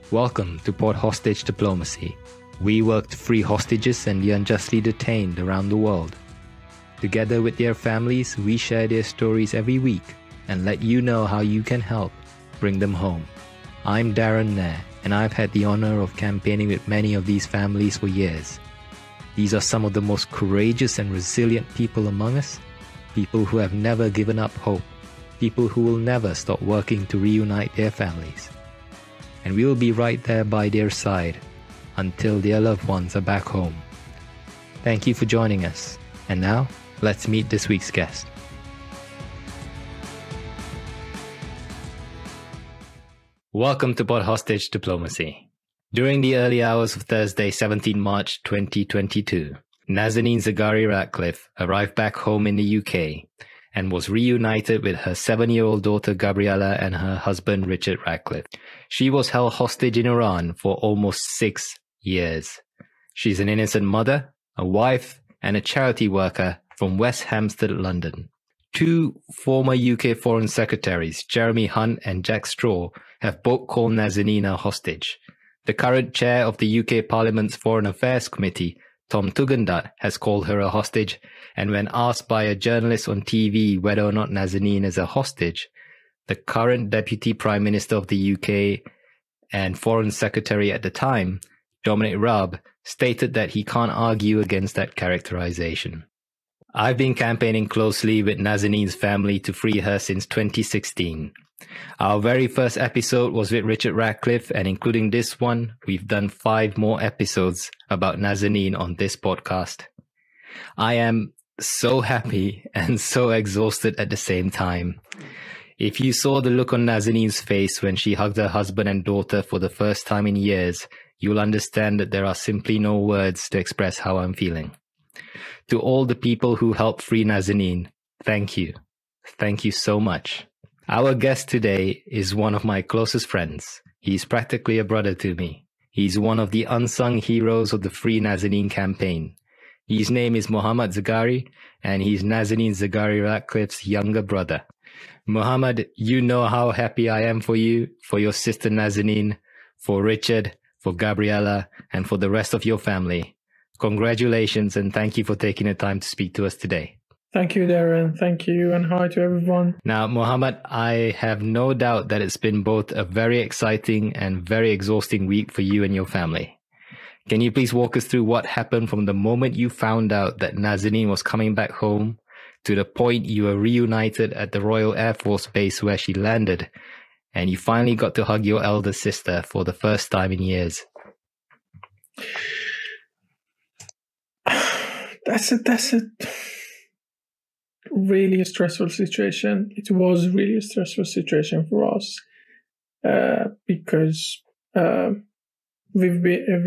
Welcome to Port Hostage Diplomacy. We work to free hostages and the unjustly detained around the world. Together with their families, we share their stories every week and let you know how you can help bring them home. I'm Darren Nair, and I've had the honor of campaigning with many of these families for years. These are some of the most courageous and resilient people among us, people who have never given up hope, people who will never stop working to reunite their families. And we will be right there by their side until their loved ones are back home. Thank you for joining us. And now, let's meet this week's guest. Welcome to Port Hostage Diplomacy. During the early hours of Thursday, 17 March 2022, Nazanin Zaghari-Ratcliffe arrived back home in the UK and was reunited with her 7-year-old daughter Gabriella and her husband Richard Ratcliffe. She was held hostage in Iran for almost 6 years. She's an innocent mother, a wife, and a charity worker from West Hampstead, London. 2 former UK Foreign Secretaries, Jeremy Hunt and Jack Straw, have both called Nazanin a hostage. The current chair of the UK Parliament's Foreign Affairs Committee, Tom Tugendhat, has called her a hostage, and when asked by a journalist on TV whether or not Nazanin is a hostage, the current Deputy Prime Minister of the UK and Foreign Secretary at the time, Dominic Raab, stated that he can't argue against that characterization. I've been campaigning closely with Nazanin's family to free her since 2016. Our very first episode was with Richard Ratcliffe, and including this one, we've done 5 more episodes about Nazanin on this podcast. I am so happy and so exhausted at the same time. If you saw the look on Nazanin's face when she hugged her husband and daughter for the first time in years, you'll understand that there are simply no words to express how I'm feeling. To all the people who helped free Nazanin, thank you. Thank you so much. Our guest today is one of my closest friends. He's practically a brother to me. He's one of the unsung heroes of the FreeNazanin campaign. His name is Mohammad Zaghari, and he's Nazanin Zaghari-Ratcliffe's younger brother. Mohammad, you know how happy I am for you, for your sister Nazanin, for Richard, for Gabriella, and for the rest of your family. Congratulations, and thank you for taking the time to speak to us today. Thank you, Darren. Thank you, and hi to everyone. Now, Mohammad, I have no doubt that it's been both a very exciting and very exhausting week for you and your family. Can you please walk us through what happened from the moment you found out that Nazanin was coming back home to the point you were reunited at the Royal Air Force Base where she landed, and you finally got to hug your elder sister for the first time in years? That's a really a stressful situation. It was really a stressful situation for us because we've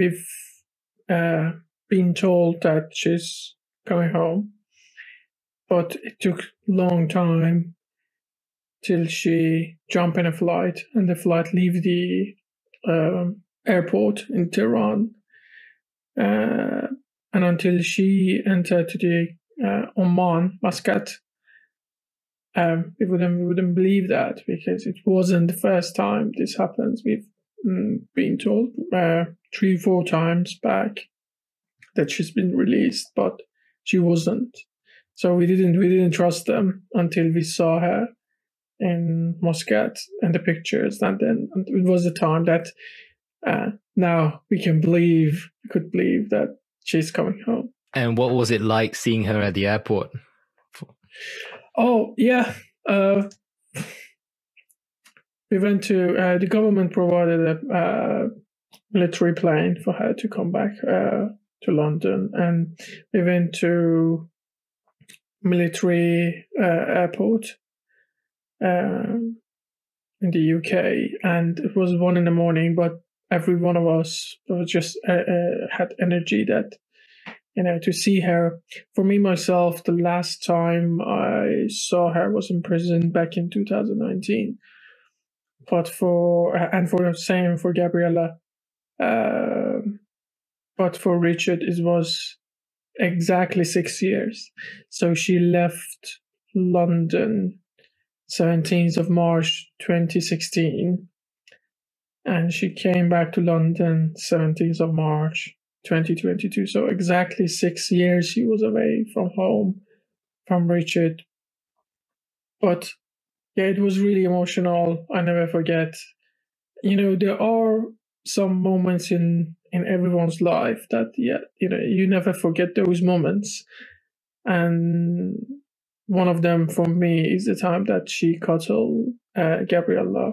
been told that she's coming home, but it took a long time till she jumped in a flight and the flight leave the airport in Tehran, and until she entered to the Oman, Muscat. We wouldn't believe that because it wasn't the first time this happens. We've been told 3-4 times back that she's been released, but she wasn't. So we didn't trust them until we saw her in Muscat and the pictures, and then it was the time that now we could believe that she's coming home. And what was it like seeing her at the airport? Oh, yeah. We went to, the government provided a military plane for her to come back to London. And we went to military airport in the UK. And it was 1 a.m, but every one of us was just had energy that, to see her. For me, myself, the last time I saw her was in prison back in 2019. But for the same for Gabriella. But for Richard, it was exactly 6 years. So she left London 17th of March 2016. and she came back to London 17th of March 2022. So exactly 6 years she was away from home, from Richard. But yeah, it was really emotional. I never forget. There are some moments in everyone's life that, you never forget those moments. And one of them for me is the time that she cuddled Gabriella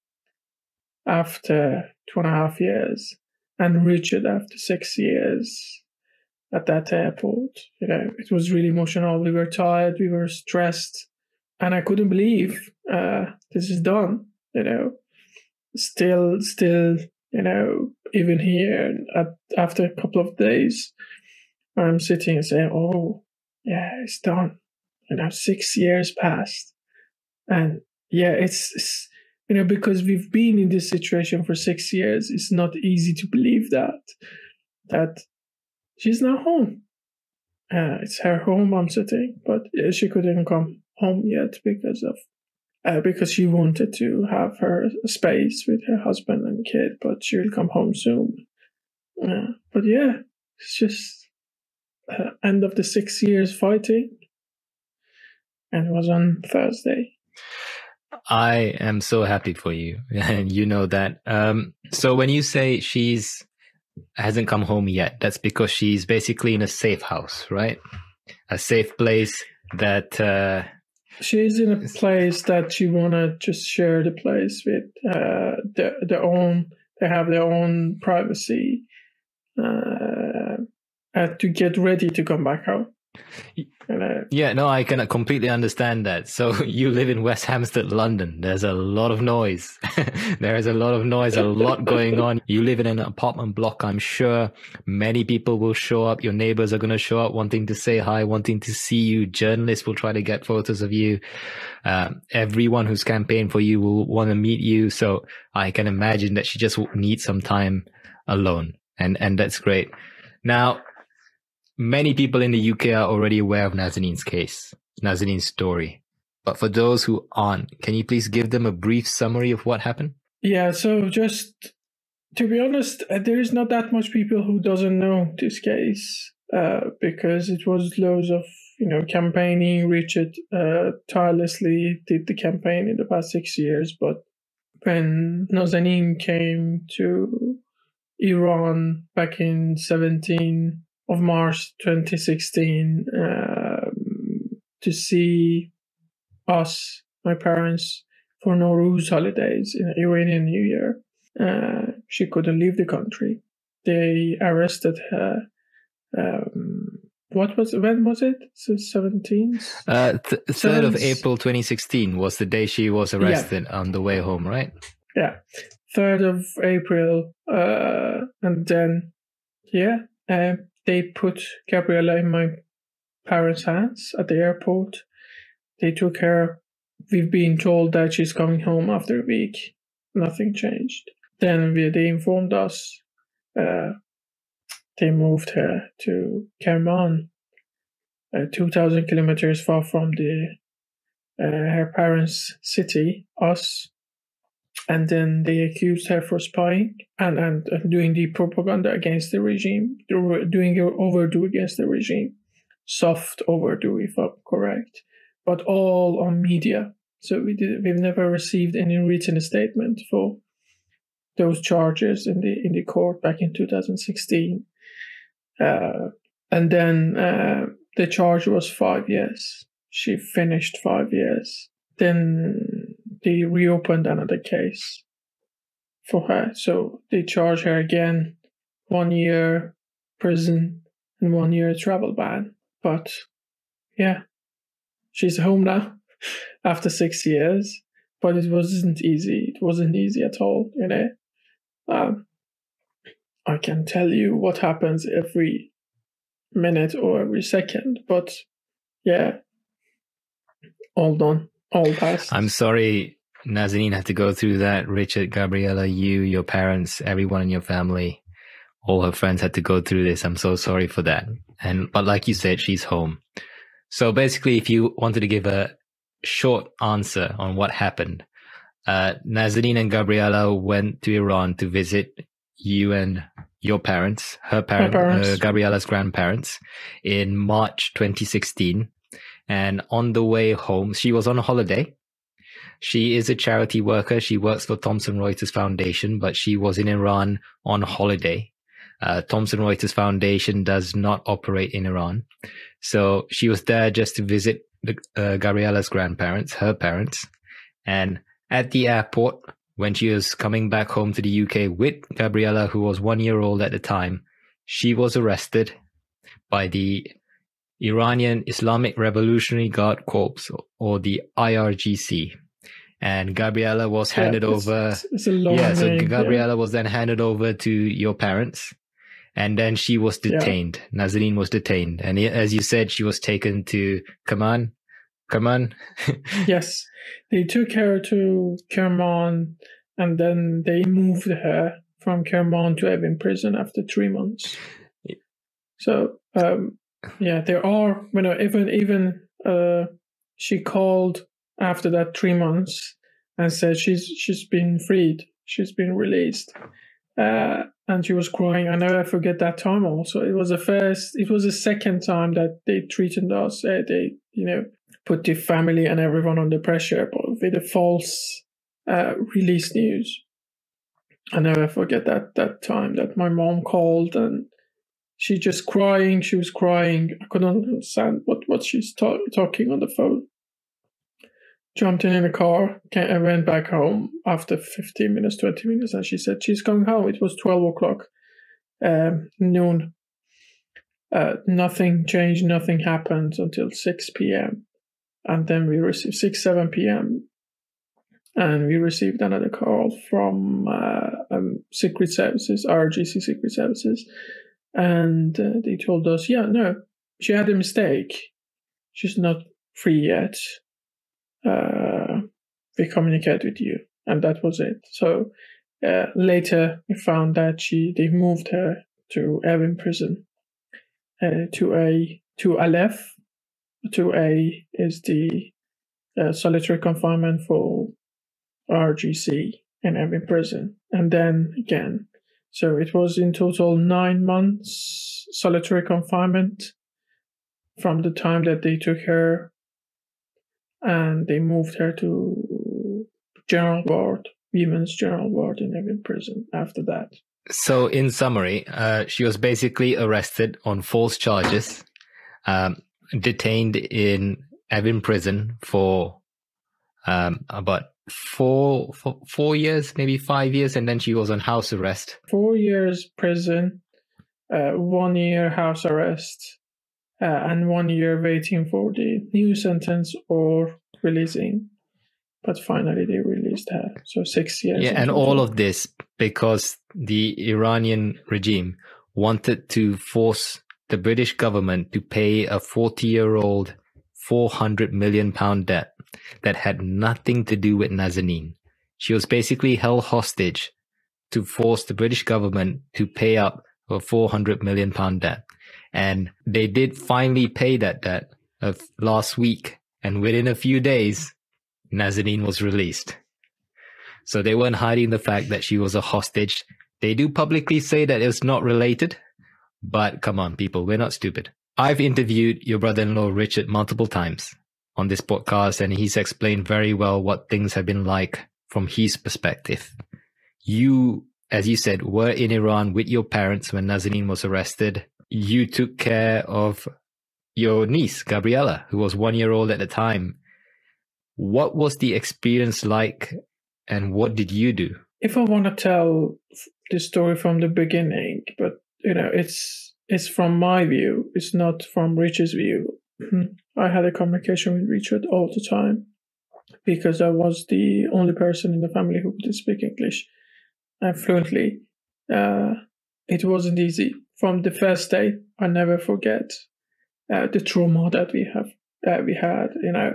after 2.5 years, and Richard after 6 years at that airport. It was really emotional. We were tired, we were stressed, and I couldn't believe this is done. Still, even here, after a couple of days, I'm sitting and saying, "Oh, yeah, it's done." 6 years passed, and yeah, it's because we've been in this situation for 6 years. It's not easy to believe that she's now home. It's her home I'm sitting, but she couldn't come home yet because she wanted to have her space with her husband and kid, but she will come home soon. But yeah, it's just end of the 6 years fighting, and it was on Thursday. I am so happy for you, and you know that. So when you say hasn't come home yet, that's because she's basically in a safe house, right? A safe place that... She's in a place that she wanna just share the place with they have their own privacy to get ready to come back home. Yeah, no, I can completely understand that. So you live in West Hampstead, London. There's a lot of noise. There is a lot of noise, a lot going on. You live in an apartment block. I'm sure many people will show up. Your neighbors are going to show up wanting to say hi, wanting to see you. Journalists will try to get photos of you. Everyone who's campaigned for you will want to meet you. So I can imagine that she just needs some time alone. And that's great. Now, many people in the UK are already aware of Nazanin's case, Nazanin's story. But for those who aren't, can you please give them a brief summary of what happened? Yeah, so just to be honest, there is not that much people who doesn't know this case because it was loads of, campaigning. Richard tirelessly did the campaign in the past 6 years. But when Nazanin came to Iran back in 17 of March 2016 to see us, my parents, for Nowruz holidays in Iranian New Year. She couldn't leave the country. They arrested her. When was it? 17th? 3rd of April 2016 was the day she was arrested on the way home, right? Yeah, 3rd of April. And then, they put Gabriella in my parents' hands at the airport. They took her. We've been told that she's coming home after a week. Nothing changed. Then they informed us they moved her to Kerman, 2,000 kilometers far from her parents' city, us. And then they accused her for spying and doing the propaganda against the regime, doing an overdue against the regime. Soft overdue, if I'm correct. But all on media. So we've never received any written statement for those charges in the court back in 2016. And then the charge was 5 years. She finished 5 years. Then they reopened another case for her. So they charged her again, 1 year prison and 1 year travel ban. But yeah, she's home now after 6 years. But it wasn't easy. It wasn't easy at all, I can tell you what happens every minute or every second. But yeah, all done. All past. I'm sorry Nazanin had to go through that. Richard, Gabriella, you, your parents, everyone in your family, all her friends had to go through this. I'm so sorry for that. But like you said, she's home. So basically, if you wanted to give a short answer on what happened, Nazanin and Gabriella went to Iran to visit you and your parents, her parents, Gabriella's grandparents, in March 2016. And on the way home, she was on a holiday. She is a charity worker. She works for Thomson Reuters Foundation, but she was in Iran on holiday. Thomson Reuters Foundation does not operate in Iran. So she was there just to visit Gabriella's grandparents, her parents. And at the airport, when she was coming back home to the UK with Gabriella, who was 1 year old at the time, she was arrested by the Iranian Islamic Revolutionary Guard Corps, or the IRGC. And Gabriella was handed over. It's a long name. Gabriella was then handed over to your parents. And then she was detained. Yeah. Nazanin was detained. And as you said, she was taken to Kerman. Yes. They took her to Kerman, and then they moved her from Kerman to Evin prison after 3 months. So, there are, even she called after that 3 months and said she's been freed. She's been released. And she was crying. I never forget that time also. It was the second time that they treated us. They put the family and everyone under pressure, but with a false release news. I never forget that time that my mom called and she just crying. She was crying. I couldn't understand what she's talking on the phone. Jumped in a car, I went back home after 15 minutes, 20 minutes, and she said she's going home. It was 12 o'clock, noon. Nothing changed, nothing happened until 6 p.m. And then we received 7 p.m. And we received another call from Secret Services, IRGC Secret Services. And they told us, she had a mistake. She's not free yet. We communicate with you, and that was it. So later we found that they moved her to Evin prison, to Aleph. 2A is the solitary confinement for RGC in Evin prison, and then again. So it was in total 9 months solitary confinement from the time that they took her. And they moved her to general ward, women's general ward in Evin prison after that. So in summary, she was basically arrested on false charges, detained in Evin prison for about 4 years, maybe 5 years, and then she was on house arrest. 4 years prison, 1 year house arrest, and 1 year waiting for the new sentence or releasing. But finally they released her. So 6 years. Yeah, and all of this because the Iranian regime wanted to force the British government to pay a 40-year-old £400 million debt that had nothing to do with Nazanin. She was basically held hostage to force the British government to pay up a £400 million debt. And they did finally pay that debt last week. And within a few days, Nazanin was released. So they weren't hiding the fact that she was a hostage. They do publicly say that it's not related. But come on, people, we're not stupid. I've interviewed your brother-in-law, Richard, multiple times on this podcast, and he's explained very well what things have been like from his perspective. You, as you said, were in Iran with your parents when Nazanin was arrested. You took care of your niece, Gabriella, who was 1 year old at the time. What was the experience like, and what did you do? If I want to tell the story from the beginning, but it's from my view, it's not from Richard's view. I had a communication with Richard all the time because I was the only person in the family who could speak English fluently. It wasn't easy. From the first day, I never forget the trauma that we had.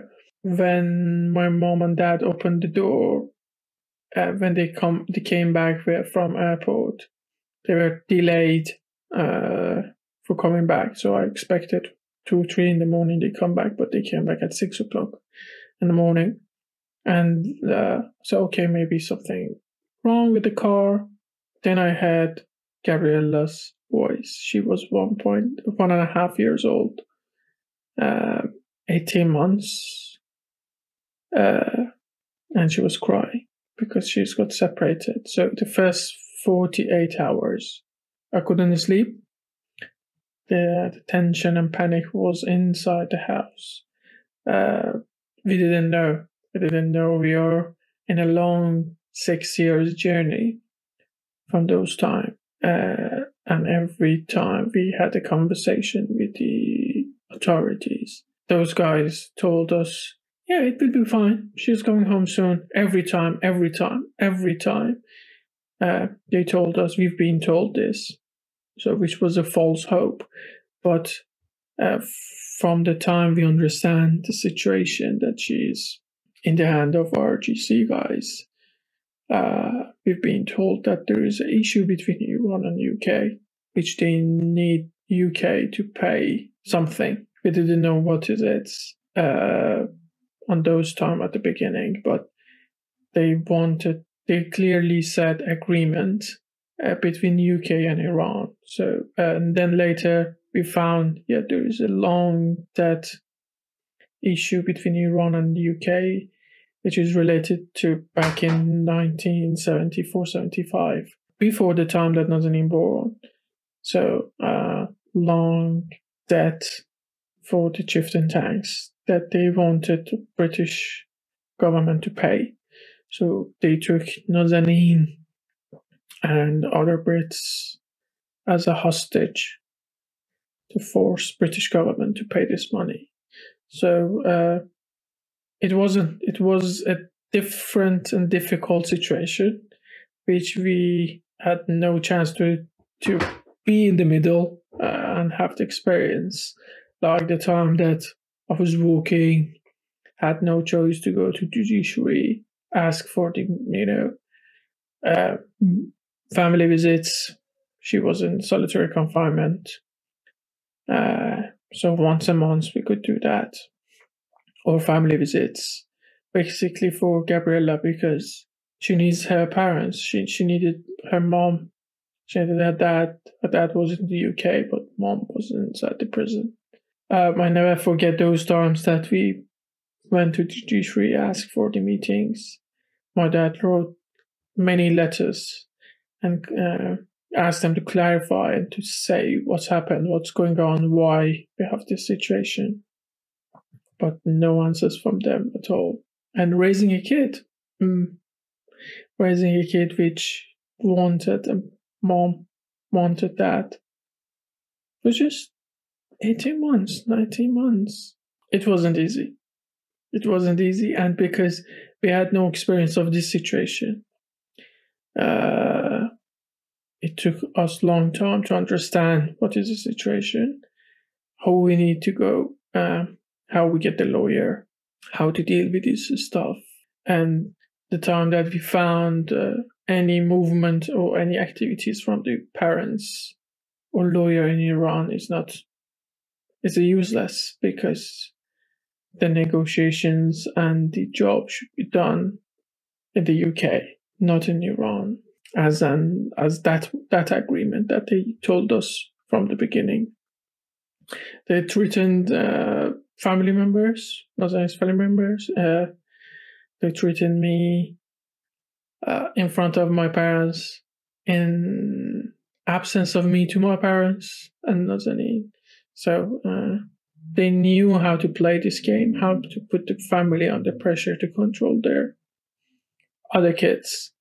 When my mom and dad opened the door, when they came back from airport, they were delayed for coming back. So I expected 2, 3 in the morning they come back, but they came back at 6 o'clock in the morning. And so, okay, maybe something wrong with the car. Then I heard Gabriella's voice. She was 1.5 years old, 18 months, and she was crying because she's got separated. So the first 48 hours, I couldn't sleep. The tension and panic was inside the house. We didn't know. We are in a long 6 years journey from those time. And every time we had a conversation with the authorities, those guys told us, yeah, it will be fine. She's coming home soon. Every time. They told us, we've been told this. So, which was a false hope. But from the time we understand the situation that she's in the hand of IRGC guys, we've been told that there is an issue between Iran and UK, which they need UK to pay something. We didn't know what it is on those time at the beginning, but they clearly said agreement between UK and Iran. So, and then later we found, there is a long debt issue between Iran and the UK, which is related to back in 1974-75, before the time that Nazanin born. So, long debt for the chieftain tanks that they wanted the British government to pay. So they took Nazanin and other Brits as a hostage to force British government to pay this money. So it was a different and difficult situation, which we had no chance to be in the middle and have the experience. Like the time that I was walking, had no choice to go to judiciary, ask for the family visits. She was in solitary confinement. So once a month we could do that. Or family visits. Basically for Gabriella, because she needs her parents. She needed her mom. She needed her dad. Her dad was in the UK, but mom was inside the prison. I never forget those times that we went to judiciary, asked for the meetings. My dad wrote many letters and asked them to clarify and to say what's happened, what's going on, why we have this situation. But no answers from them at all. And raising a kid which wanted, and mom wanted that, was just 18 months, 19 months. It wasn't easy. And because we had no experience of this situation, it took us a long time to understand what is the situation, how we need to go, how we get the lawyer, how to deal with this stuff. And the time that we found any movement or any activities from the parents or lawyer in Iran it's useless, because the negotiations and the job should be done in the UK, not in Iran, as that agreement that they told us from the beginning. They threatened family members, Nazanin's family members. They threatened me in front of my parents, in absence of me to my parents and Nazanin. So they knew how to play this game, how to put the family under pressure to control their other kids.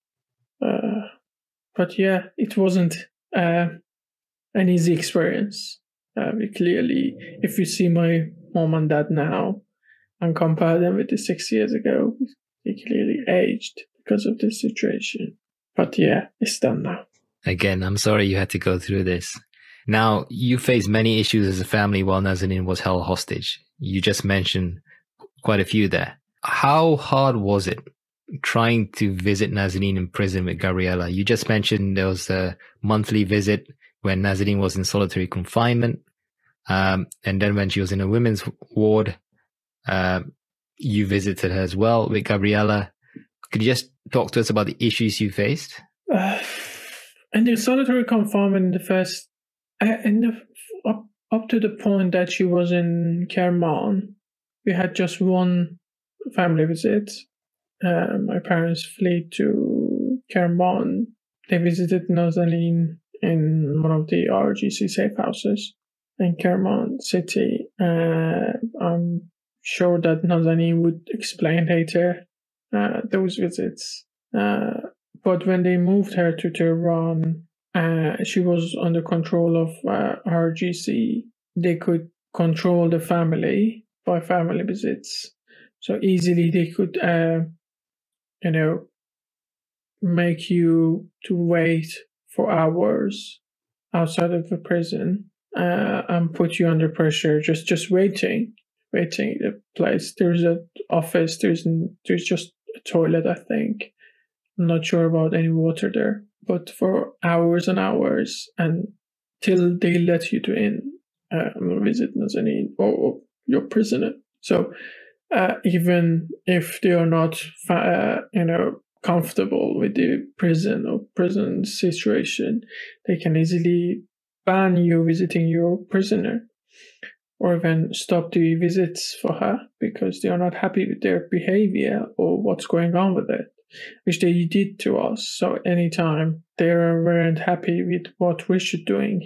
But yeah, it wasn't an easy experience. We clearly, if you see my mom and dad now and compare them with the 6 years ago, they clearly aged because of this situation. But yeah, it's done now. Again, I'm sorry you had to go through this. Now, you faced many issues as a family while Nazanin was held hostage. You just mentioned quite a few there. How hard was it trying to visit Nazanin in prison with Gabriella? You just mentioned there was a monthly visit when Nazanin was in solitary confinement. And then when she was in a women's ward, you visited her as well with Gabriella. Could you just talk to us about the issues you faced? In the solitary confinement, up to the point that she was in Kerman, we had just one family visit. My parents fled to Kerman. They visited Nazanin in one of the IRGC safe houses in Kerman city. I'm sure that Nazanin would explain later those visits. But when they moved her to Tehran, she was under control of IRGC. They could control the family by family visits. So easily they could, make you to wait for hours outside of the prison and put you under pressure, just waiting the place. There's an office, there's just a toilet, I think. I'm not sure about any water there, but for hours and hours until they let you to in visit Nazanin or your prisoner. So even if they are not, comfortable with the prison situation, they can easily ban you visiting your prisoner, or even stop the visits for her because they are not happy with their behavior or what's going on with it, which they did to us. So anytime they weren't happy with what Richard doing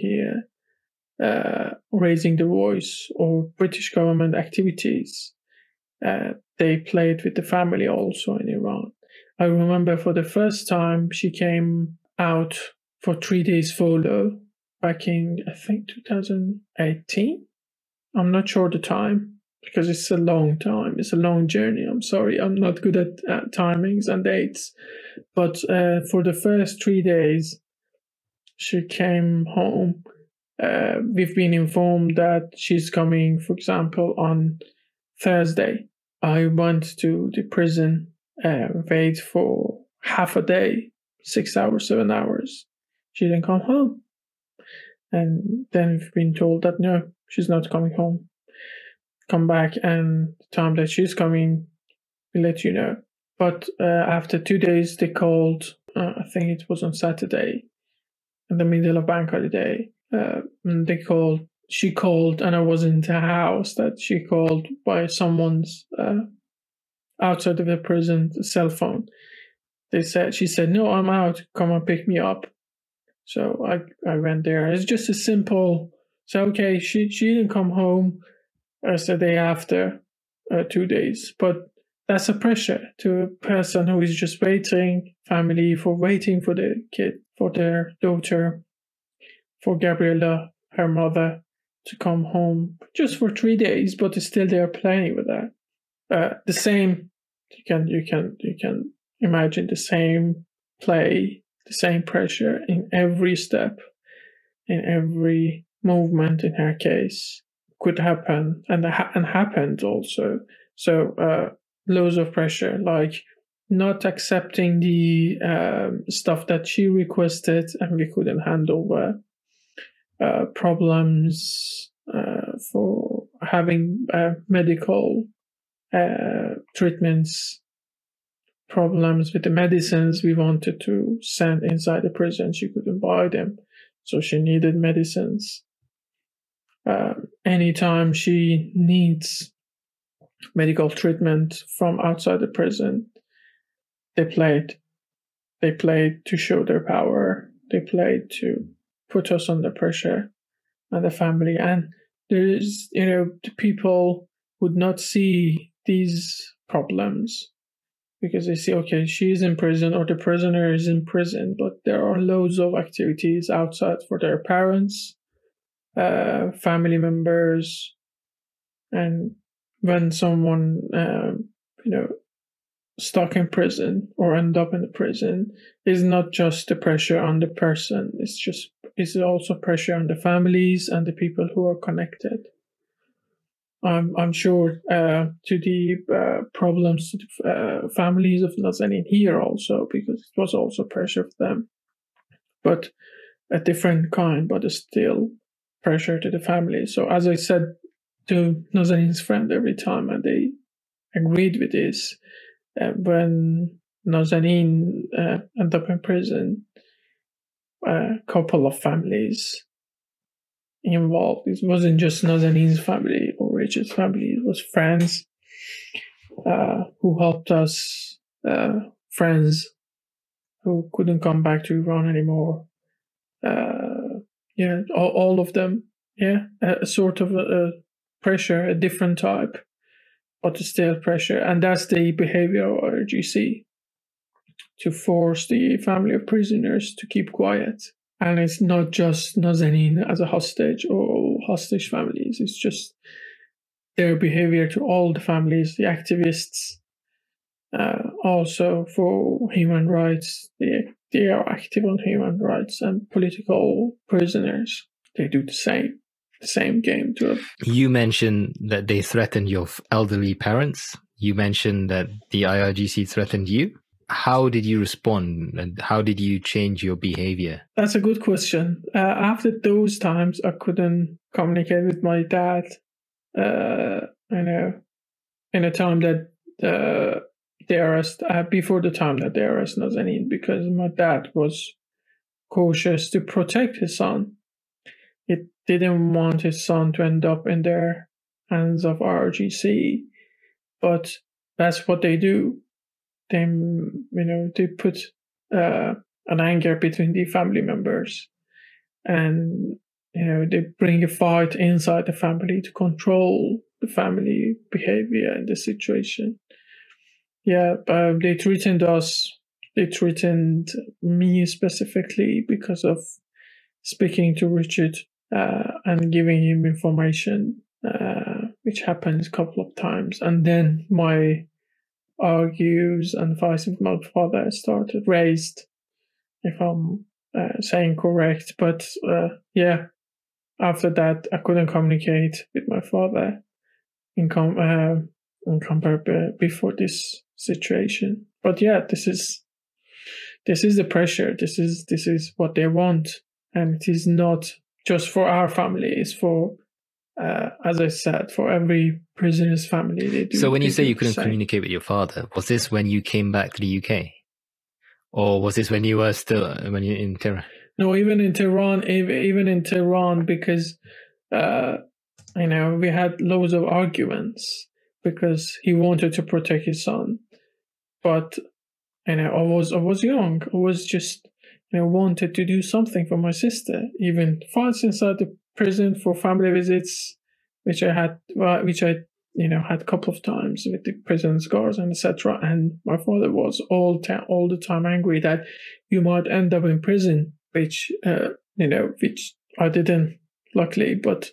here, raising the voice or British government activities, they played with the family also in Iran. I remember for the first time she came out for 3 days follow back in, I think, 2018. I'm not sure the time because it's a long time. It's a long journey. I'm sorry. I'm not good at timings and dates. But for the first 3 days, she came home. We've been informed that she's coming, for example, on Thursday. I went to the prison, wait for half a day, 6 hours, 7 hours. She didn't come home. And then we've been told that no, she's not coming home. Come back, and the time that she's coming, we'll let you know. But after 2 days, they called, I think it was on Saturday, in the middle of bank holiday. She called, and I was in the house that she called by someone's outside of the prison cell phone. She said, no, I'm out. Come and pick me up. So I went there. It's just a simple. So okay, she didn't come home as the day after, 2 days. But that's a pressure to a person who is just waiting for the kid, for their daughter, for Gabriella, her mother, to come home just for 3 days. But still, they are playing with that. The same. You can imagine the same play, the same pressure in every step, in every movement in her case could happen and happened also. So loads of pressure, like not accepting the stuff that she requested and we couldn't hand over, problems for having medical treatments, problems with the medicines we wanted to send inside the prison. She couldn't buy them, so she needed medicines. Anytime she needs medical treatment from outside the prison, they played to show their power. They played to put us under pressure, and the family. And there is, the people would not see these problems because they see, okay, she's in prison or the prisoner is in prison, but there are loads of activities outside for their parents, family members. And when someone, stuck in prison or end up in the prison, is not just the pressure on the person, it's also pressure on the families and the people who are connected. I'm sure to the problems to the families of Nazanin here also, because it was also pressure for them, but a different kind, but still pressure to the family. So as I said to Nazanin's friend every time, and they agreed with this. When Nazanin ended up in prison, a couple of families involved. It wasn't just Nazanin's family or Richard's family. It was friends who helped us, friends who couldn't come back to Iran anymore. All of them. Yeah, a sort of a pressure, a different type, but still pressure. And that's the behavior of IRGC, to force the family of prisoners to keep quiet. And it's not just Nazanin as a hostage or hostage families. It's just their behavior to all the families, the activists, also for human rights. They are active on human rights, and political prisoners. They do the same game to them. You mentioned that they threatened your elderly parents. You mentioned that the IRGC threatened you. How did you respond, and how did you change your behavior? That's a good question. After those times, I couldn't communicate with my dad. In a time that they arrest, before the time that they arrest Nazanin, because my dad was cautious to protect his son. He didn't want his son to end up in their hands of IRGC, but that's what they do. They put an anger between the family members, and they bring a fight inside the family to control the family behavior and the situation. They threatened us. They threatened me specifically because of speaking to Richard and giving him information, which happened a couple of times, and then my argues and fights with my father started raised, if I'm saying correct. But after that, I couldn't communicate with my father before this situation. But this is the pressure. This is what they want, and it is not just for our family. It's for, as I said, for every prisoner's family. They do. So when you say you couldn't communicate with your father, was this when you came back to the UK, or was this when you were when you're in Tehran? No, even in Tehran, because we had loads of arguments because he wanted to protect his son, but I was young. I was just wanted to do something for my sister. Even fights inside the prison for family visits, which I had had a couple of times with the prison guards and etc. And my father was all the time angry that you might end up in prison, which I didn't, luckily, but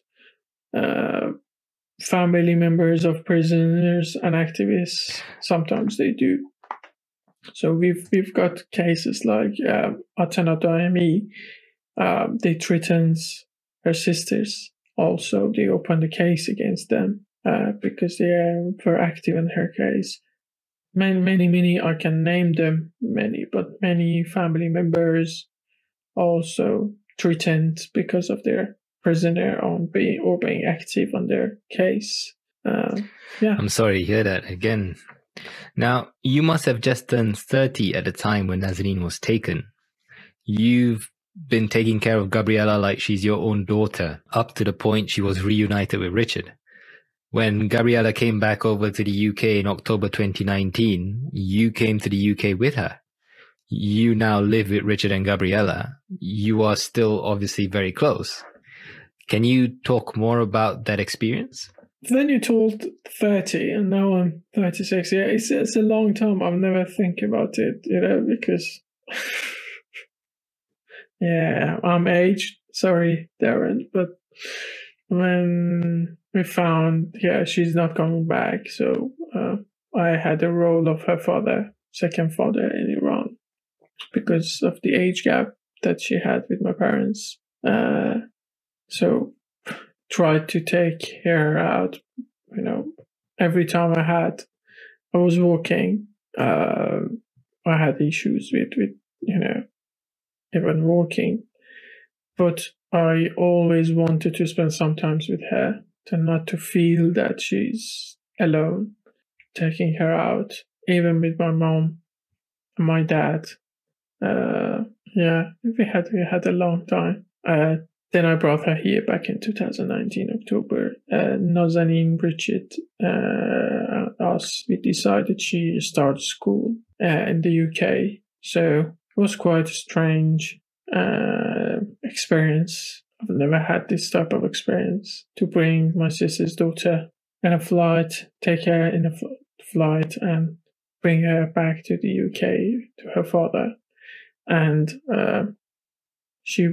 family members of prisoners and activists, sometimes they do. So we've got cases like Atana Daimi. They threatened her sisters. Also, they opened a case against them because they were active in her case. Many, I can name them many, but many family members also threatened because of their prisoner being active on their case. I'm sorry to hear that again. Now, you must have just turned 30 at the time when Nazanin was taken. You've been taking care of Gabriella like she's your own daughter, up to the point she was reunited with Richard. When Gabriella came back over to the UK in October 2019, you came to the UK with her. You now live with Richard and Gabriella. You are still obviously very close. Can you talk more about that experience? Then you told 30, and now I'm 36. Yeah, it's a long time. I've never think about it, because I'm aged. Sorry, Darren, but when we found, she's not coming back, so I had the role of her father, second father in Iran, because of the age gap that she had with my parents. So tried to take her out, every time I was walking, I had issues with even walking, but I always wanted to spend some time with her, to not to feel that she's alone. taking her out, even with my mom and my dad. We had a long time. Then I brought her here back in 2019, October. Nazanin, Richard, we decided she started school in the UK. So it was quite a strange experience. I've never had this type of experience, to bring my sister's daughter in a flight, take her in a flight and bring her back to the UK to her father. And she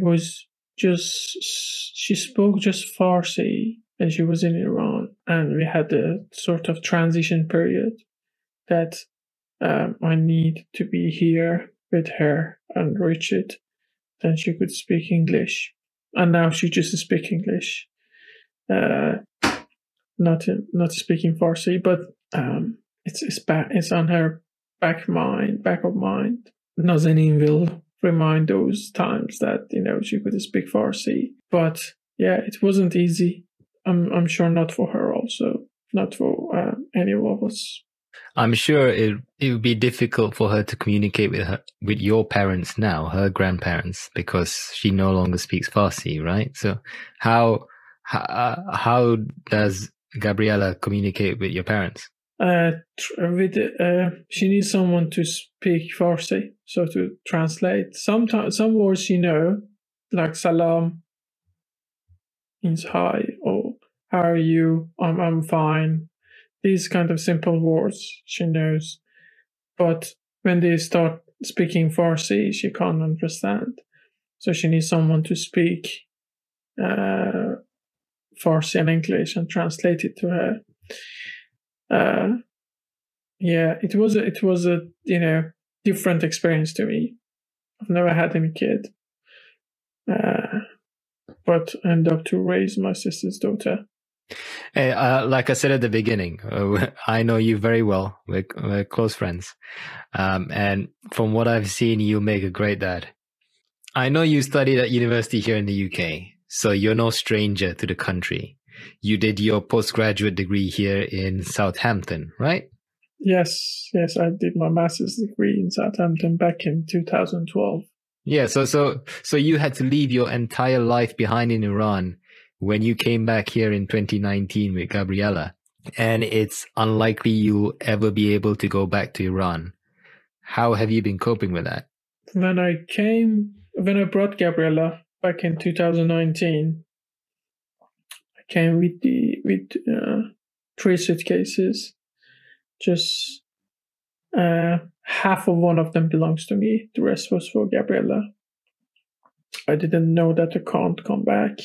spoke just Farsi, and she was in Iran. And we had a sort of transition period that I need to be here with her and Richard. Then she could speak English. And now she just speaks English. Not speaking Farsi, but it's on her back of mind. Nazanin will remind those times that she could speak Farsi, but it wasn't easy. I'm sure not for her, also not for any of us. I'm sure it would be difficult for her to communicate with your parents now, her grandparents, because she no longer speaks Farsi, right? So how does Gabriella communicate with your parents? She needs someone to speak Farsi, so to translate. Sometimes some words like salam means hi, or how are you? I'm fine. These kind of simple words she knows, but when they start speaking Farsi, she can't understand. So she needs someone to speak Farsi and English and translate it to her. It was a different experience to me. I've never had any kid, but I ended up to raise my sister's daughter. Hey, like I said at the beginning, I know you very well. We're close friends, and from what I've seen, you make a great dad. I know you studied at university here in the UK, so you're no stranger to the country. You did your postgraduate degree here in Southampton, right? Yes, I did my master's degree in Southampton back in 2012. Yeah, so you had to leave your entire life behind in Iran when you came back here in 2019 with Gabriella, and it's unlikely you'll ever be able to go back to Iran. How have you been coping with that? When I brought Gabriella back in 2019, I came with 3 suitcases. Just half of one of them belongs to me. The rest was for Gabriella. I didn't know that I can't come back.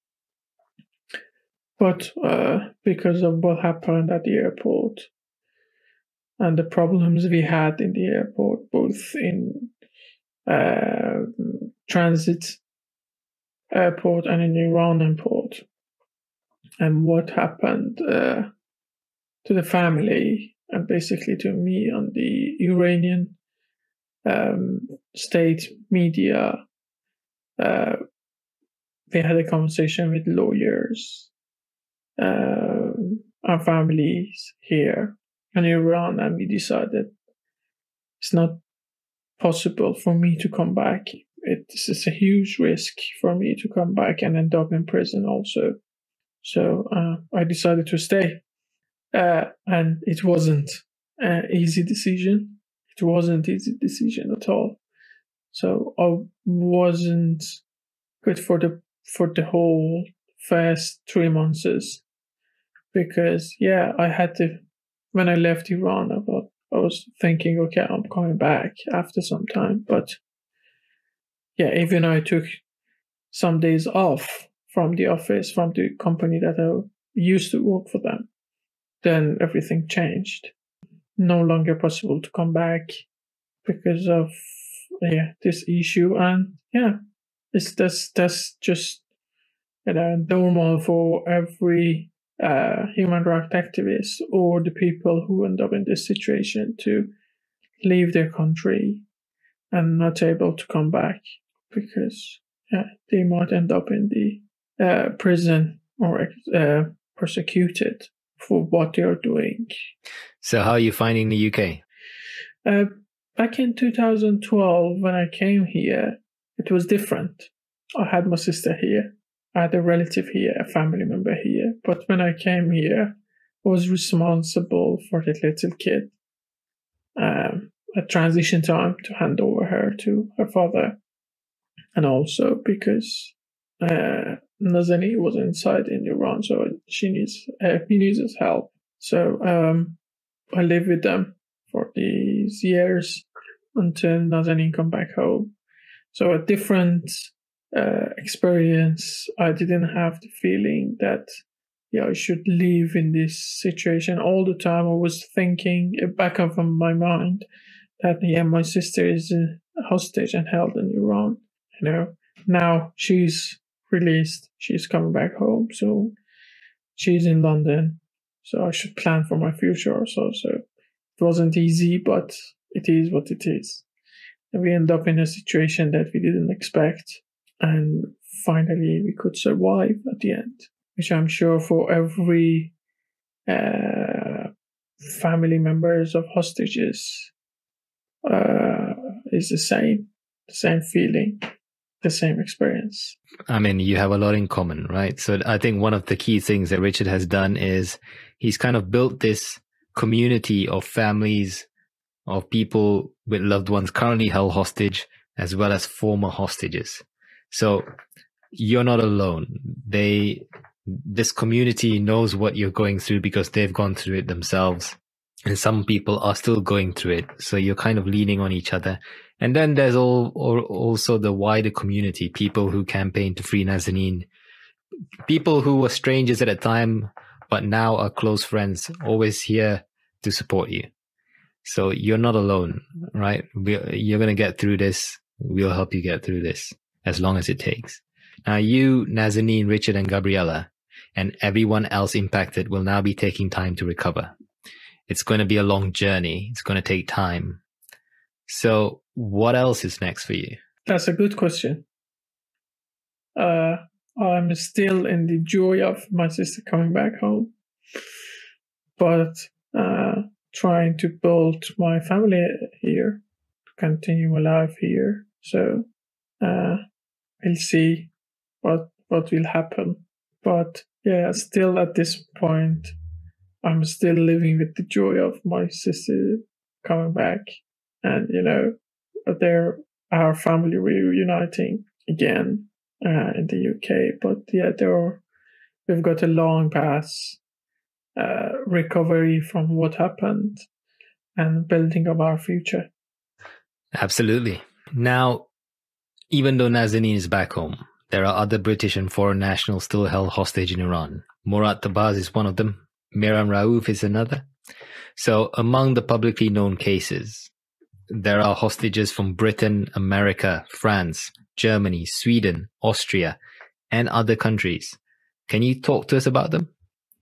But because of what happened at the airport and the problems we had in the airport, both in transit airport and in Iran airport, and what happened to the family and basically to me on the Iranian state media, we had a conversation with lawyers, our families here in Iran, and we decided it's not possible for me to come back. This is a huge risk for me to come back and end up in prison also. So I decided to stay. And it wasn't an easy decision. It wasn't an easy decision at all. So I wasn't good for the whole first 3 months, because I had to. When I left Iran, I was thinking, okay, I'm coming back after some time. But even I took some days off from the office, from the company that I used to work for them, then everything changed. No longer possible to come back because of this issue, and that's just normal for every human rights activist or the people who end up in this situation, to leave their country and not able to come back because they might end up in the prison or persecuted for what they are doing. So how are you finding the UK? Back in 2012, when I came here, it was different. I had my sister here. I had a relative here, a family member here. But when I came here, I was responsible for the little kid. At transition time to hand over her to her father. And also because Nazanin was inside in Iran, so he needs his help. So I lived with them for these years until Nazanin come back home. So a different experience. I didn't have the feeling that I should live in this situation all the time. I was thinking back of my mind that my sister is a hostage and held in Iran. Now she's released. She's coming back home, so she's in London. So I should plan for my future also. So it wasn't easy, but it is what it is. And we end up in a situation that we didn't expect, and finally we could survive at the end, which I'm sure for every family members of hostages is the same feeling, the same experience. I mean, you have a lot in common, right? So I think one of the key things that Richard has done is he's kind of built this community of families, of people with loved ones currently held hostage, as well as former hostages. So you're not alone. This community knows what you're going through because they've gone through it themselves. And some people are still going through it. So you're kind of leaning on each other. And then there's also the wider community, people who campaign to free Nazanin, people who were strangers at a time, but now are close friends, always here to support you. So you're not alone, right? You're going to get through this. We'll help you get through this as long as it takes. Now you, Nazanin, Richard and Gabriella, and everyone else impacted will now be taking time to recover. It's going to be a long journey. It's going to take time. So what else is next for you? That's a good question. I'm still in the joy of my sister coming back home, but trying to build my family here, continue my life here. So we'll see what will happen. But yeah, still at this point, I'm still living with the joy of my sister coming back, and they're our family reuniting again in the UK. But yeah, we've got a long path recovery from what happened and building of our future. Absolutely. Now, even though Nazanin is back home, there are other British and foreign nationals still held hostage in Iran. Murad Tabaz is one of them. Miran Rauf is another. So among the publicly known cases, there are hostages from Britain, America, France, Germany, Sweden, Austria, and other countries. Can you talk to us about them?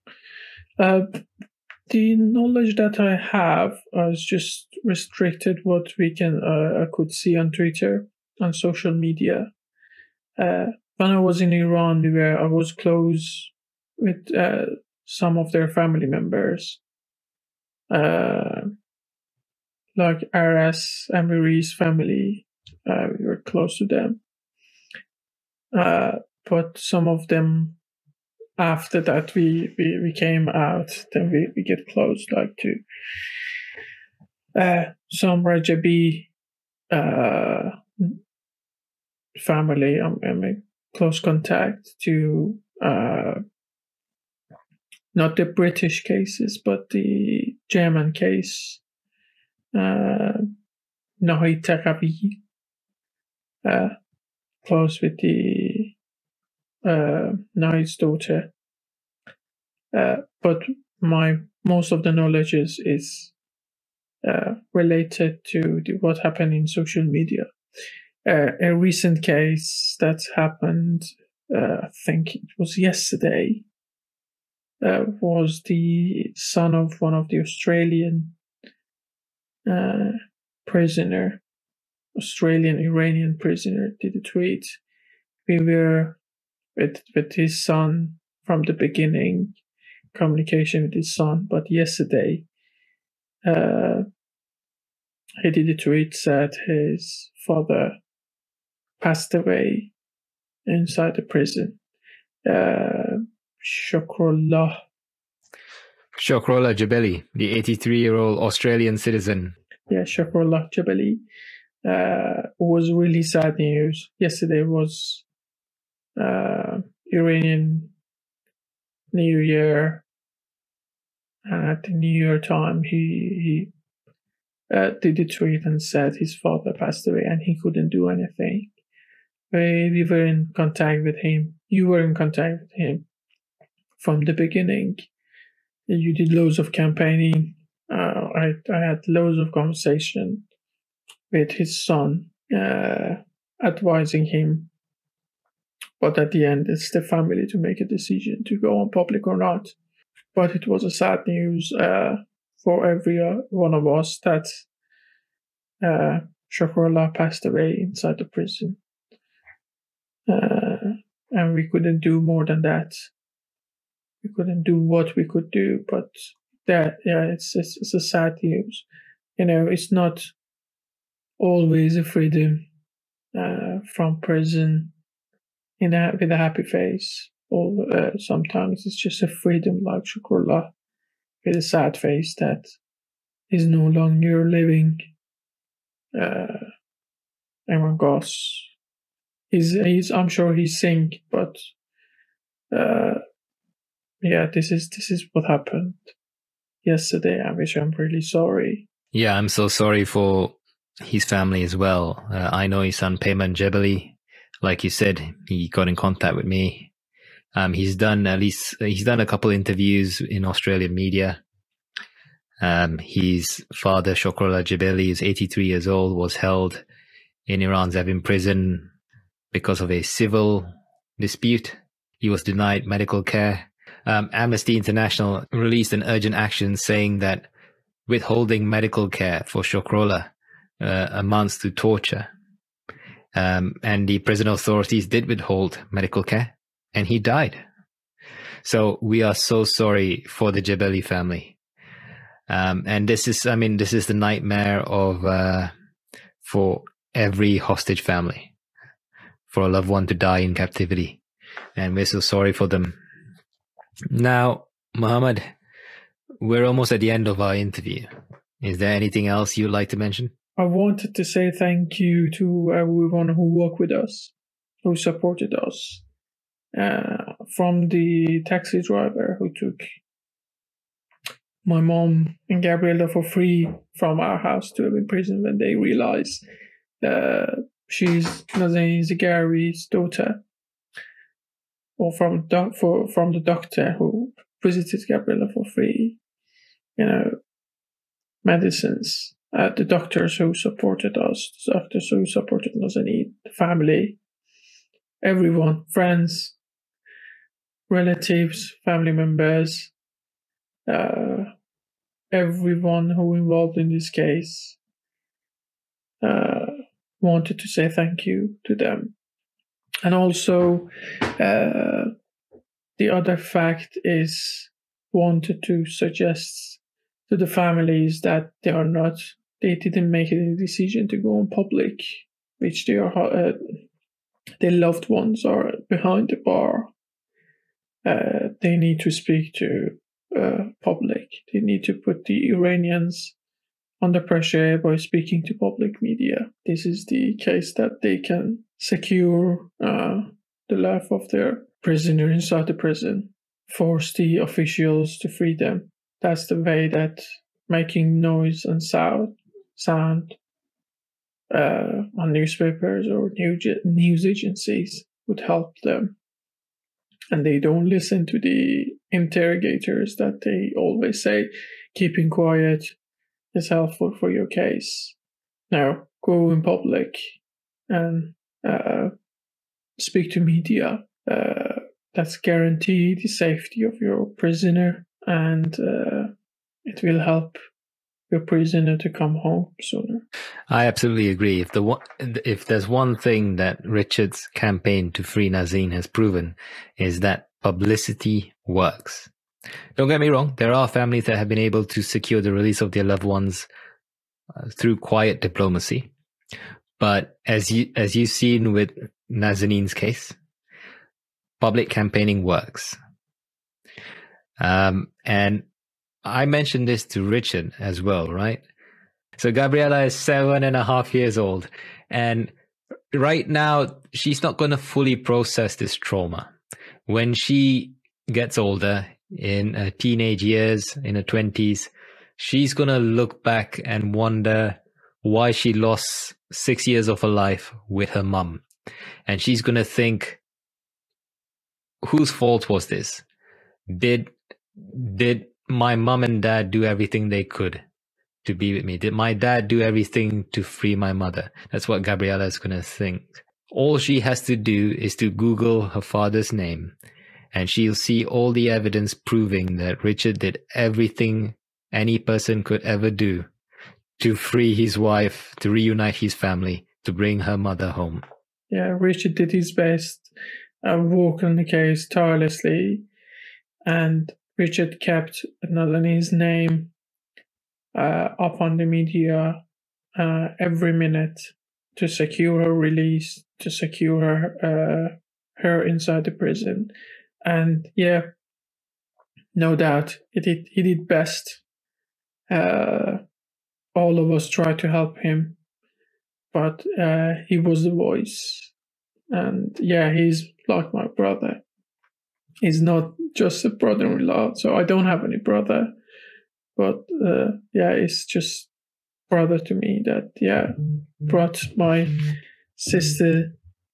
The knowledge that I have is just restricted what I could see on Twitter, on social media. When I was in Iran, I was close with some of their family members, like Aras Amiri's family. We were close to them, but some of them, after that, we came out. Then we get close, like to some Rajabi family. I'm in close contact to not the British cases, but the German case. Nahid Taqabi, close with the Nahid's daughter. But most of the knowledge is related to what happened in social media. A recent case that happened, I think it was yesterday, was the son of one of the Australian Iranian prisoner, did a tweet. We were with his son from the beginning. communication with his son. But yesterday, he did a tweet, said his father passed away inside the prison. Shokrullah Jebeli, the 83-year-old Australian citizen. Yeah, Shokrullah Jebeli, was really sad news. Yesterday was Iranian New Year, and at the New Year time, he did a tweet and said his father passed away and he couldn't do anything. We were in contact with him. You were in contact with him from the beginning. You did loads of campaigning. I had loads of conversation with his son, advising him. But at the end, it's the family to make a decision to go on public or not. But it was a sad news for every one of us that Shokrullah passed away inside the prison. And we couldn't do more than that. We couldn't do what we could do, but it's a sad news. It's not always a freedom from prison with a happy face. Or sometimes it's just a freedom like Shokrullah with a sad face that is no longer living. Everyone goes. I'm sure he's sick, but this is what happened yesterday. I'm really sorry. Yeah, I'm so sorry for his family as well. I know his son Payman Jebeli. Like you said, he got in contact with me. He's done a couple interviews in Australian media. His father, Shokrullah Jebeli, is 83 years old, was held in Iran's Evin prison because of a civil dispute. He was denied medical care. Amnesty International released an urgent action saying that withholding medical care for Shokrullah amounts to torture. And the prison authorities did withhold medical care, and he died. So we are so sorry for the Jebeli family. And this is the nightmare of for every hostage family, for a loved one to die in captivity. And we're so sorry for them. Now, Mohammad, we're almost at the end of our interview. Is there anything else you'd like to mention? I wanted to say thank you to everyone who worked with us, who supported us. From the taxi driver who took my mom and Gabriella for free from our house to Evin prison when they realized she's Nazanin Zaghari's daughter, or from the doctor who visited Gabriella for free, medicines, the doctors who supported us, the doctors who supported Nazanin, the family, everyone, friends, relatives, family members, everyone who involved in this case, wanted to say thank you to them. And also, the other fact is, wanted to suggest to the families that they didn't make any decision to go on public, which their loved ones are behind the bar. They need to speak to public. They need to put the Iranians under pressure by speaking to public media. This is the case that they can secure the life of their prisoner inside the prison, force the officials to free them. That's the way that making noise and sound on newspapers or news agencies would help them. And they don't listen to the interrogators that they always say, keeping quiet is helpful for your case. Now, go in public and speak to media. That's guarantee the safety of your prisoner, and it will help your prisoner to come home sooner. I absolutely agree. If there's one thing that Richard's campaign to free Nazanin has proven, is that publicity works. Don't get me wrong, there are families that have been able to secure the release of their loved ones through quiet diplomacy. But as you've seen with Nazanin's case, public campaigning works. And I mentioned this to Richard as well, right? So Gabriella is 7.5 years old, and right now she's not going to fully process this trauma. When she gets older, in her teenage years, in her 20s, she's going to look back and wonder why she lost 6 years of her life with her mum. And she's going to think, whose fault was this? Did my mum and dad do everything they could to be with me? Did my dad do everything to free my mother? That's what Gabriella is going to think. All she has to do is to Google her father's name, and she'll see all the evidence proving that Richard did everything any person could ever do to free his wife, to reunite his family, to bring her mother home. Yeah, Richard did his best, worked on the case tirelessly, and Richard kept Nazanin's name up on the media every minute to secure her release, to secure her inside the prison. And yeah, no doubt he did best. All of us tried to help him, but he was the voice. And yeah, he's like my brother. He's not just a brother-in-law, so I don't have any brother. But yeah, it's just brother to me that, yeah, brought my sister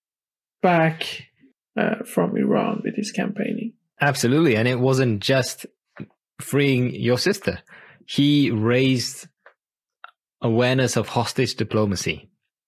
back from Iran with his campaigning. Absolutely. And it wasn't just freeing your sister. He raised awareness of hostage diplomacy.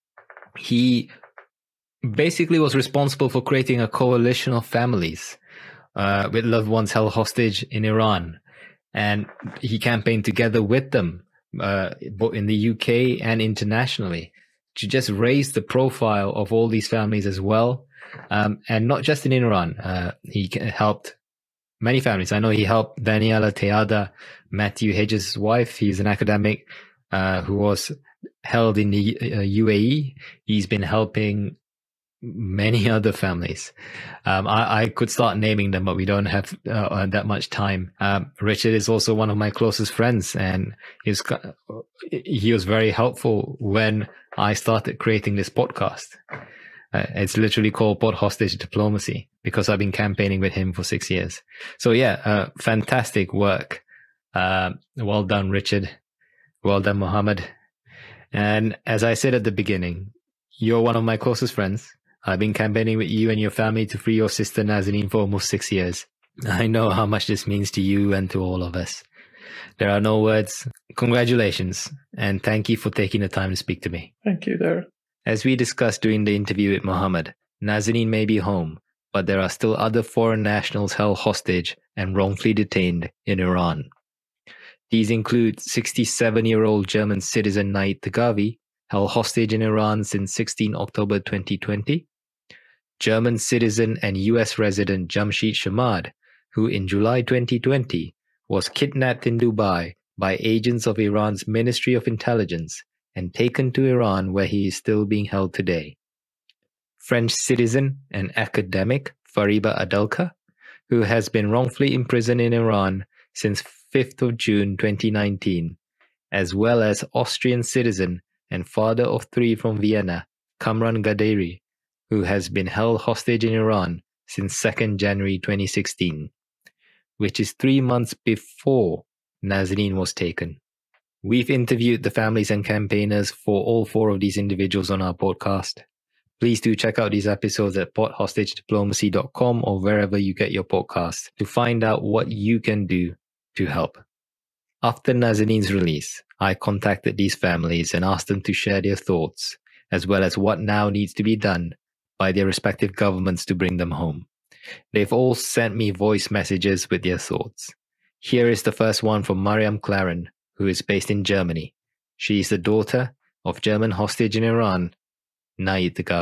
He basically was responsible for creating a coalition of families with loved ones held hostage in Iran. And he campaigned together with them, both in the UK and internationally, to just raise the profile of all these families as well. And not just in Iran. He helped many families. I know he helped Daniela Teada, Matthew Hedges' wife. He's an academic who was held in the UAE. He's been helping many other families. I could start naming them, but we don't have that much time. Richard is also one of my closest friends, and he was very helpful when I started creating this podcast. It's literally called Pod Hostage Diplomacy because I've been campaigning with him for 6 years. So yeah, fantastic work. Well done, Richard. Well done, Mohammed. And as I said at the beginning, you're one of my closest friends. I've been campaigning with you and your family to free your sister Nazanin for almost 6 years. I know how much this means to you and to all of us. There are no words. Congratulations, and thank you for taking the time to speak to me. Thank you, Dara. As we discussed during the interview with Mohammed, Nazanin may be home, but there are still other foreign nationals held hostage and wrongfully detained in Iran. These include 67-year-old German citizen Nazanin Zaghari, held hostage in Iran since 16 October 2020, German citizen and US resident Jamshid Shamad, who in July 2020 was kidnapped in Dubai by agents of Iran's Ministry of Intelligence and taken to Iran, where he is still being held today. French citizen and academic Fariba Adelka, who has been wrongfully imprisoned in Iran since 5th of June 2019, as well as Austrian citizen and father of 3 from Vienna, Kamran Gaderi, who has been held hostage in Iran since 2nd January 2016, which is 3 months before Nazanin was taken. We've interviewed the families and campaigners for all 4 of these individuals on our podcast. Please do check out these episodes at podhostagediplomacy.com or wherever you get your podcasts to find out what you can do to help. After Nazanin's release, I contacted these families and asked them to share their thoughts, as well as what now needs to be done by their respective governments to bring them home. They've all sent me voice messages with their thoughts. Here is the first one from Mariam Claren, who is based in Germany. She is the daughter of German hostage in Iran, Nazanin Zaghari.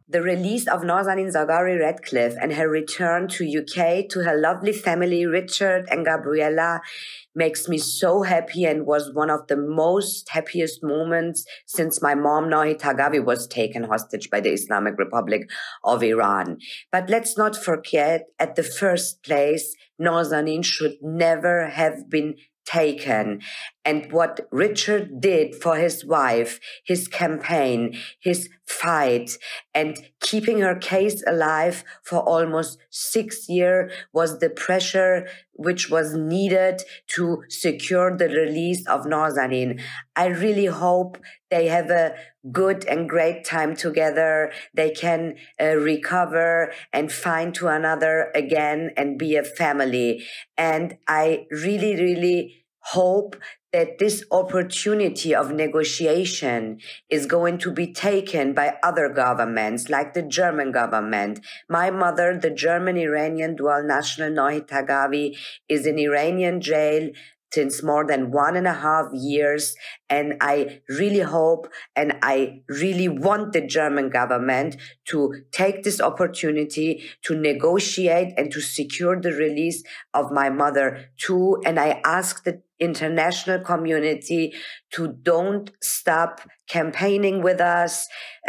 The release of Nazanin Zaghari-Ratcliffe and her return to UK to her lovely family, Richard and Gabriella, makes me so happy and was one of the most happiest moments since my mom, Nahi Tagavi, was taken hostage by the Islamic Republic of Iran. But let's not forget, at the first place, Nazanin should never have been taken. And what Richard did for his wife, his campaign, his fight, and keeping her case alive for almost 6 years was the pressure which was needed to secure the release of Nazanin. I really hope they have a good and great time together. They can recover and find to another again and be a family. And I really, really hope that this opportunity of negotiation is going to be taken by other governments, like the German government. My mother, the German-Iranian dual national Nahi Tagavi, is in Iranian jail since more than 1.5 years. And I really hope and I really want the German government to take this opportunity to negotiate and to secure the release of my mother too. And I ask the international community to don't stop campaigning with us,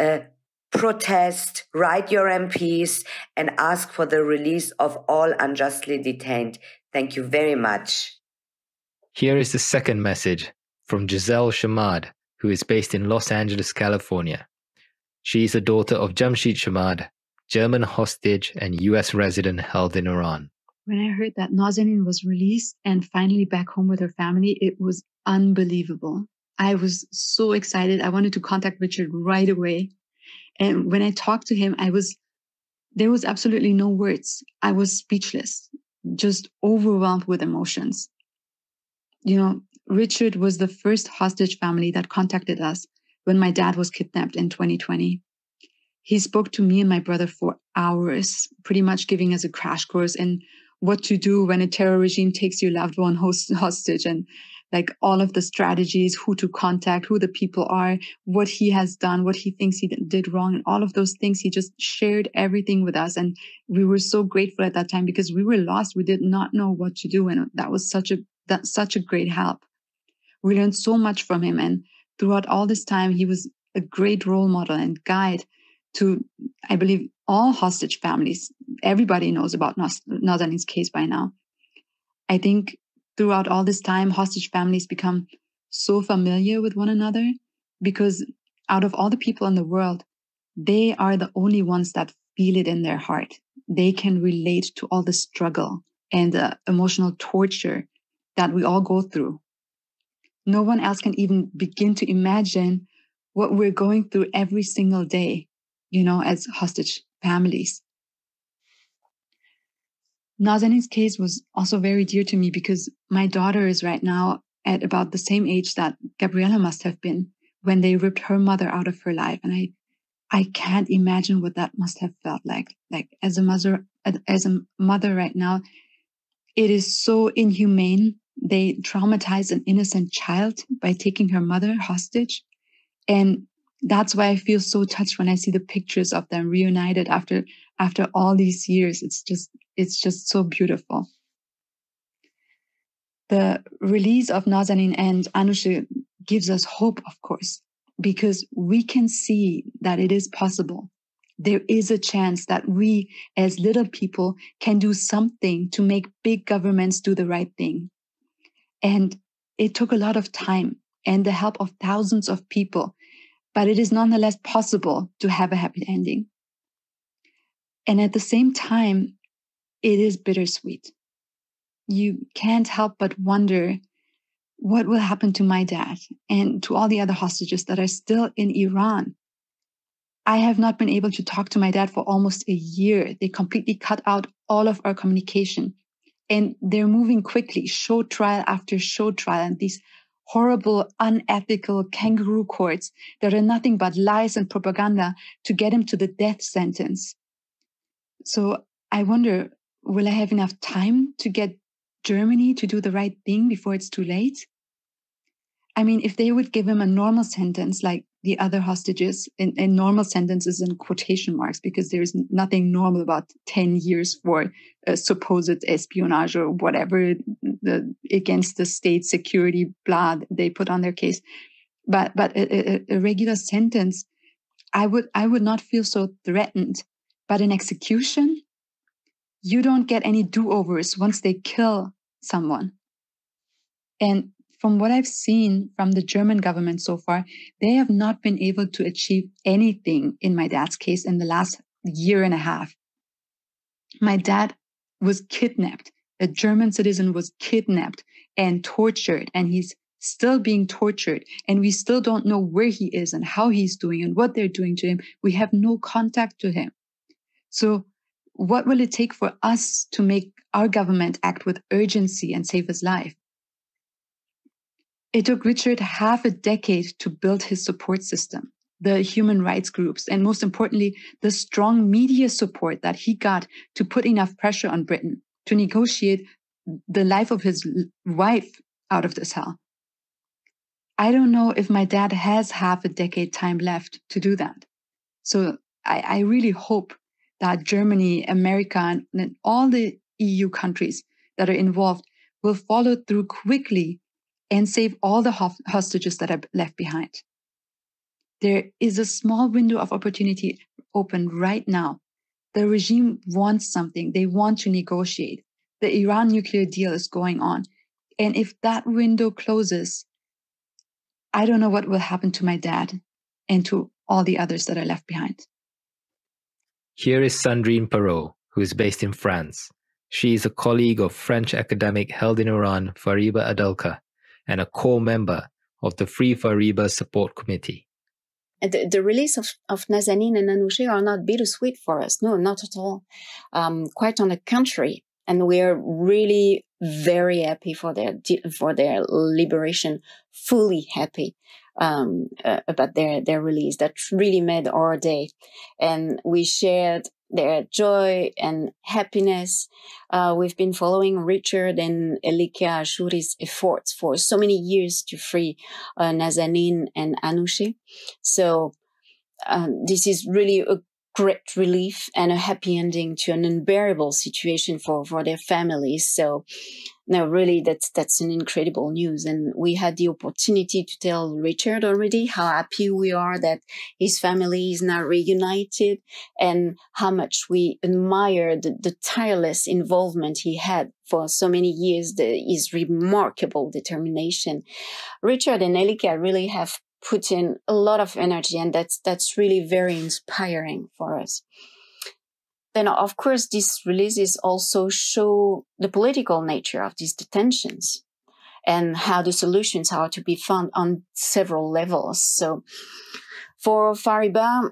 protest, write your MPs, and ask for the release of all unjustly detained. Thank you very much. Here is the second message from Giselle Shamad, who is based in Los Angeles, California. She is a daughter of Jamshid Shamad, German hostage and US resident held in Iran. When I heard that Nazanin was released and finally back home with her family, it was unbelievable. I was so excited. I wanted to contact Richard right away. And when I talked to him, there was absolutely no words. I was speechless, just overwhelmed with emotions. You know, Richard was the first hostage family that contacted us when my dad was kidnapped in 2020. He spoke to me and my brother for hours, pretty much giving us a crash course in what to do when a terror regime takes your loved one hostage, and like all of the strategies, who to contact, who the people are, what he has done, what he thinks he did wrong, and all of those things. He just shared everything with us. And we were so grateful at that time because we were lost. We did not know what to do. And that was such a great help. We learned so much from him. And throughout all this time, he was a great role model and guide to, I believe, all hostage families. Everybody knows about Nazanin's case by now. I think throughout all this time, hostage families become so familiar with one another because out of all the people in the world, they are the only ones that feel it in their heart. They can relate to all the struggle and the emotional torture that we all go through. No one else can even begin to imagine what we're going through every single day, you know, as hostage families. Nazanin's case was also very dear to me because my daughter is right now at about the same age that Gabriella must have been when they ripped her mother out of her life. And I can't imagine what that must have felt like. Like as a mother right now, it is so inhumane. They traumatize an innocent child by taking her mother hostage. And that's why I feel so touched when I see the pictures of them reunited after all these years. It's just so beautiful. The release of Nazanin and Anousheh gives us hope, of course, because we can see that it is possible. There is a chance that we as little people can do something to make big governments do the right thing. And it took a lot of time and the help of thousands of people, but it is nonetheless possible to have a happy ending. And at the same time, it is bittersweet. You can't help but wonder what will happen to my dad and to all the other hostages that are still in Iran. I have not been able to talk to my dad for almost a year. They completely cut out all of our communication. And they're moving quickly, show trial after show trial, and these horrible, unethical kangaroo courts that are nothing but lies and propaganda to get him to the death sentence. So I wonder, will I have enough time to get Germany to do the right thing before it's too late? I mean, if they would give him a normal sentence, like the other hostages in normal sentences in quotation marks, because there's nothing normal about 10 years for supposed espionage or whatever against the state security blah they put on their case. But a regular sentence, I would not feel so threatened. But in execution, you don't get any do-overs once they kill someone. And from what I've seen from the German government so far, they have not been able to achieve anything in my dad's case in the last year and a half. My dad was kidnapped. A German citizen was kidnapped and tortured, and he's still being tortured. And we still don't know where he is and how he's doing and what they're doing to him. We have no contact to him. So what will it take for us to make our government act with urgency and save his life? It took Richard half a decade to build his support system, the human rights groups, and most importantly, the strong media support that he got to put enough pressure on Britain to negotiate the life of his wife out of this hell. I don't know if my dad has half a decade time left to do that. So I really hope that Germany, America, and all the EU countries that are involved will follow through quickly and save all the hostages that are left behind. There is a small window of opportunity open right now. The regime wants something. They want to negotiate. The Iran nuclear deal is going on. And if that window closes, I don't know what will happen to my dad and to all the others that are left behind. Here is Sandrine Perrault, who is based in France. She is a colleague of French academic held in Iran, Fariba Adalka, and a core member of the Free Fariba Support Committee. The release of Nazanin and Anousheh are not bittersweet for us. No, not at all. Quite on the contrary. And we are really very happy for their liberation, fully happy about their release. That really made our day. And we shared their joy and happiness. We've been following Richard and Elika Ashuri's efforts for so many years to free Nazanin and Anousheh. So this is really a great relief and a happy ending to an unbearable situation for their families. So no, really, that's an incredible news. And we had the opportunity to tell Richard already how happy we are that his family is now reunited and how much we admire the tireless involvement he had for so many years, his remarkable determination. Richard and Elika really have put in a lot of energy, and that's really very inspiring for us. Then, of course, these releases also show the political nature of these detentions and how the solutions are to be found on several levels. So, for Fariba,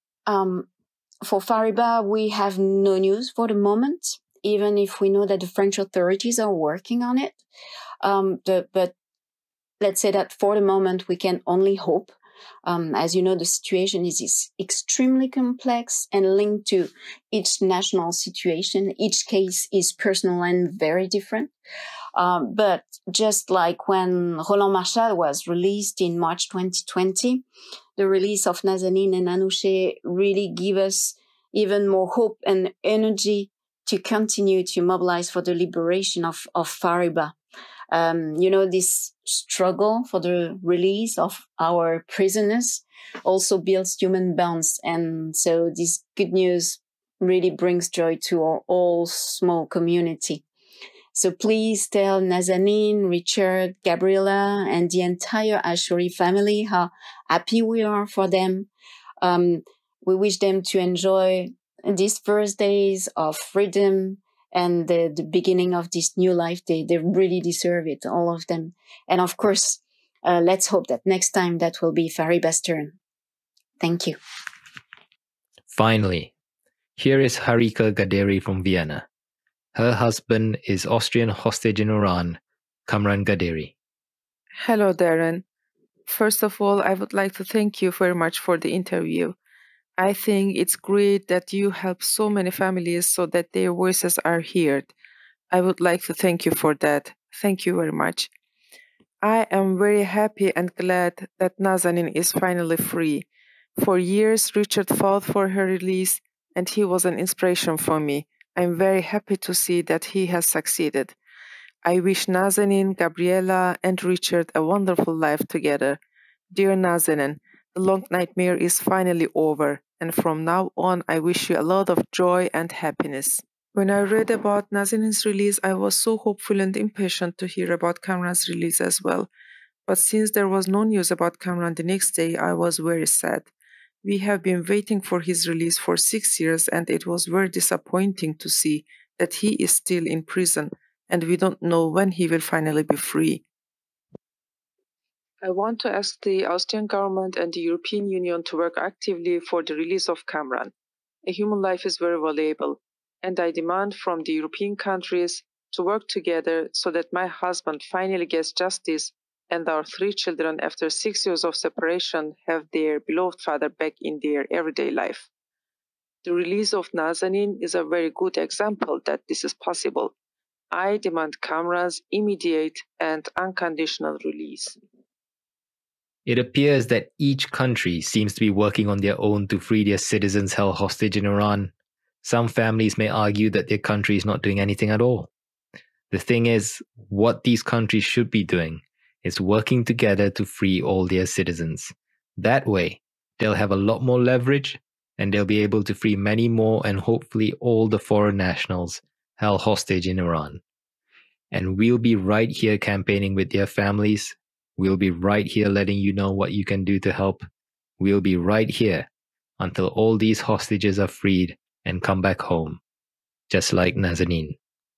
we have no news for the moment, even if we know that the French authorities are working on it. But let's say that for the moment, we can only hope. As you know, the situation is extremely complex and linked to each national situation. Each case is personal and very different. But just like when Roland Marchal was released in March 2020, the release of Nazanin and Anousheh really give us even more hope and energy to continue to mobilize for the liberation of Fariba. This struggle for the release of our prisoners also builds human bonds. And so this good news really brings joy to our all small community. So please tell Nazanin, Richard, Gabriella, and the entire Ashuri family how happy we are for them. We wish them to enjoy these first days of freedom and the beginning of this new life. They really deserve it, all of them. And of course, let's hope that next time that will be Fariba's turn. Thank you. Finally, here is Harika Gaderi from Vienna. Her husband is Austrian hostage in Iran, Kamran Gaderi. Hello, Darren. First of all, I would like to thank you very much for the interview. I think it's great that you help so many families so that their voices are heard. I would like to thank you for that. Thank you very much. I am very happy and glad that Nazanin is finally free. For years, Richard fought for her release, and he was an inspiration for me. I'm very happy to see that he has succeeded. I wish Nazanin, Gabriella, and Richard a wonderful life together. Dear Nazanin, the long nightmare is finally over, and from now on I wish you a lot of joy and happiness. When I read about Nazanin's release, I was so hopeful and impatient to hear about Kamran's release as well. But since there was no news about Kamran the next day, I was very sad. We have been waiting for his release for 6 years, and it was very disappointing to see that he is still in prison, and we don't know when he will finally be free. I want to ask the Austrian government and the European Union to work actively for the release of Kamran. A human life is very valuable, and I demand from the European countries to work together so that my husband finally gets justice and our 3 children, after 6 years of separation, have their beloved father back in their everyday life. The release of Nazanin is a very good example that this is possible. I demand Kamran's immediate and unconditional release. It appears that each country seems to be working on their own to free their citizens held hostage in Iran. Some families may argue that their country is not doing anything at all. The thing is, what these countries should be doing is working together to free all their citizens. That way, they'll have a lot more leverage, and they'll be able to free many more and hopefully all the foreign nationals held hostage in Iran. And we'll be right here campaigning with their families. We'll be right here letting you know what you can do to help. We'll be right here until all these hostages are freed and come back home, just like Nazanin.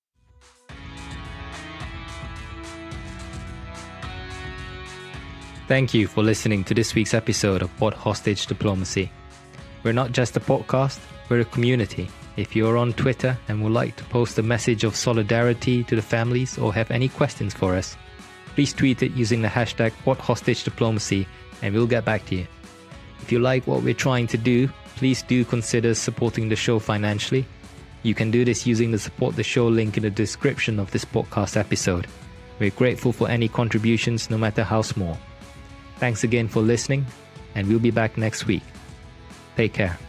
Thank you for listening to this week's episode of What Hostage Diplomacy. We're not just a podcast, we're a community. If you're on Twitter and would like to post a message of solidarity to the families or have any questions for us, please tweet it using the hashtag WhatHostageDiplomacy and we'll get back to you. If you like what we're trying to do, please do consider supporting the show financially. You can do this using the Support the Show link in the description of this podcast episode. We're grateful for any contributions, no matter how small. Thanks again for listening, and we'll be back next week. Take care.